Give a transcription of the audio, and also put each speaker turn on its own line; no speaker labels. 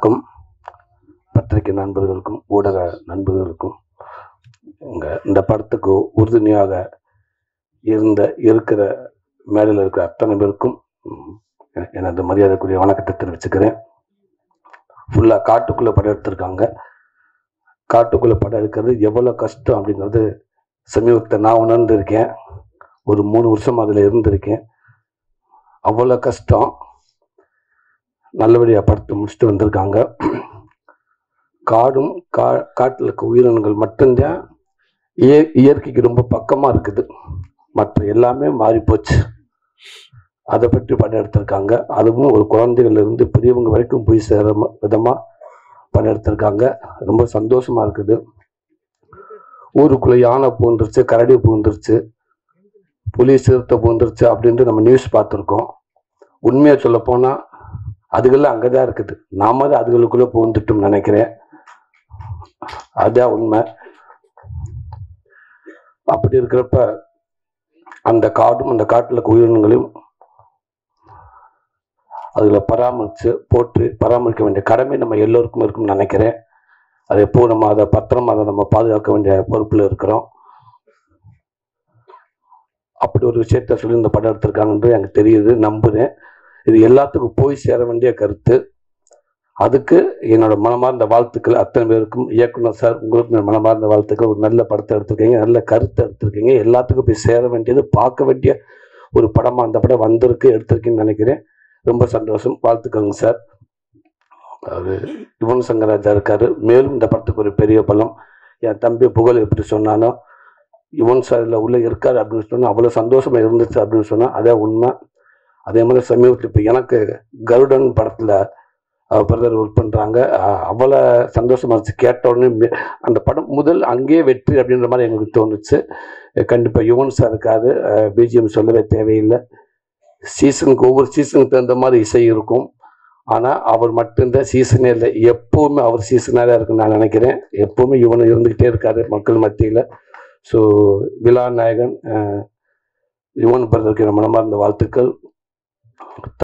அனைவருக்கும், பத்திரிகை நண்பர்களுக்கும் ஊடக நண்பர்களுக்கும் இந்த படத்துக்கு உறுதுணையாக இருக்கிற மேடையில் இருக்கிற அத்தனை பேருக்கும் எனது மரியாதைக்குரிய வணக்கத்தை தெரிவிச்சுக்கிறேன். ஃபுல்லாக காட்டுக்குள்ளே படம் எடுத்திருக்காங்க. காட்டுக்குள்ளே படம் எடுக்கிறது எவ்வளோ கஷ்டம் அப்படிங்கிறது சமீபத்தில் நான் உணர்ந்திருக்கேன். ஒரு 3 வருஷம் அதில் இருந்திருக்கேன். அவ்வளோ கஷ்டம். நல்லபடியாக படத்தை முடிச்சுட்டு வந்திருக்காங்க. காடும் காட்டில் இருக்க உயிரினங்கள் மட்டும்தான் இயற்கைக்கு ரொம்ப பக்கமாக இருக்குது. மற்ற எல்லாமே மாறி போச்சு. அதை பற்றி படம் எடுத்திருக்காங்க. அதுவும் ஒரு குழந்தைகள்லேருந்து பெரியவங்க வரைக்கும் போய் சேர விதமாக படம் எடுத்திருக்காங்க. ரொம்ப சந்தோஷமாக இருக்குது. ஊருக்குள்ளே யானை பூந்துருச்சு, கரடி பூந்துருச்சு, புலி சிறுத்தை பூந்துருச்சு அப்படின்ட்டு நம்ம நியூஸ் பார்த்துருக்கோம். உண்மையாக சொல்ல போனால் அதுகள்லாம் அங்கே தான் இருக்குது. நாம தான் அதுகளுக்குள்ளே பூந்துட்டோம்னு நினைக்கிறேன். அதுதான் உண்மை. அப்படி இருக்கிறப்ப அந்த காடும் அந்த காட்டில் இருக்க உயிரினங்களையும் அதில் போட்டு பராமரிக்க வேண்டிய கடமை நம்ம எல்லோருக்கும் இருக்கும்னு நினைக்கிறேன். அதை எப்போ நம்ம அதை பத்திரமா அதை நம்ம பாதுகாக்க வேண்டிய பொறுப்பில் இருக்கிறோம். அப்படி ஒரு விஷயத்த சொல்லி இந்த படம் எடுத்திருக்காங்கன்றது எனக்கு தெரியுது, நம்புகிறேன். இது எல்லாத்துக்கும் போய் சேர வேண்டிய கருத்து. அதுக்கு என்னோட மனமார்ந்த வாழ்த்துக்கள் அத்தனை பேருக்கும். இயக்குனர் சார், உங்களுக்கு மனமார்ந்த வாழ்த்துக்கள். ஒரு நல்ல படத்தை எடுத்திருக்கீங்க, நல்ல கருத்தை எடுத்திருக்கீங்க. எல்லாத்துக்கும் போய் சேர வேண்டியது, பார்க்க வேண்டிய ஒரு படமாக அந்த படம் வந்திருக்கு, எடுத்திருக்கீங்கன்னு நினைக்கிறேன். ரொம்ப சந்தோஷம். வாழ்த்துக்கள்ங்க சார். அது யுவன் சங்கர் ராஜா இருக்காரு. மேலும் இந்த படத்துக்கு ஒரு பெரிய பலம். என் தம்பி புகழ் எப்படி சொன்னானோ, யுவன் சார் இதில் உள்ளே இருக்காரு அப்படின்னு சொன்னால் அவ்வளோ சந்தோஷமாக இருந்துச்சு அப்படின்னு சொன்னால் அதே உண்மை. அதே மாதிரி சமீபத்தில் இப்போ எனக்கு கருடன் படத்தில் பிரதர் ஒர்க் பண்ணுறாங்க. அவ்வளோ சந்தோஷமாக இருந்துச்சு. கேட்ட உடனே அந்த படம் முதல் அங்கேயே வெற்றி அப்படின்ற மாதிரி எங்களுக்கு தோணுச்சு. கண்டிப்பாக யுவன் சார் இருக்காது. பிஜிஎம் சொல்லவே தேவையில்லை. சீசனுக்கு ஒவ்வொரு சீசனுக்கு தகுந்த மாதிரி இசை இருக்கும். ஆனால் அவர் மட்டும்தான் சீசனே இல்லை, எப்போவுமே அவர் சீசனாக தான் இருக்குன்னு நான் நினைக்கிறேன். எப்போவுமே யுவன் இருந்துக்கிட்டே இருக்காரு மக்கள் மத்தியில். ஸோ விழா நாயகன் யுவன் பிரதருக்கு மனமார்ந்த வாழ்த்துக்கள்.